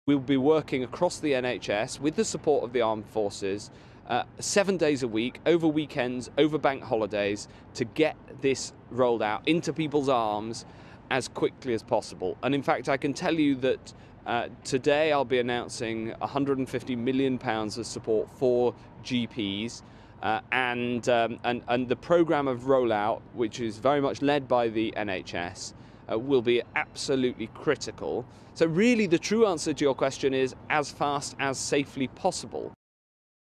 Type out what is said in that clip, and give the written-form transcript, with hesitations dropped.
We'll be working across the NHS with the support of the armed forces 7 days a week, over weekends, over bank holidays, to get this rolled out into people's arms as quickly as possible. And in fact, I can tell you that today I'll be announcing £150 million of support for GPs. And the programme of rollout, which is very much led by the NHS, will be absolutely critical. So really the true answer to your question is as fast as safely possible.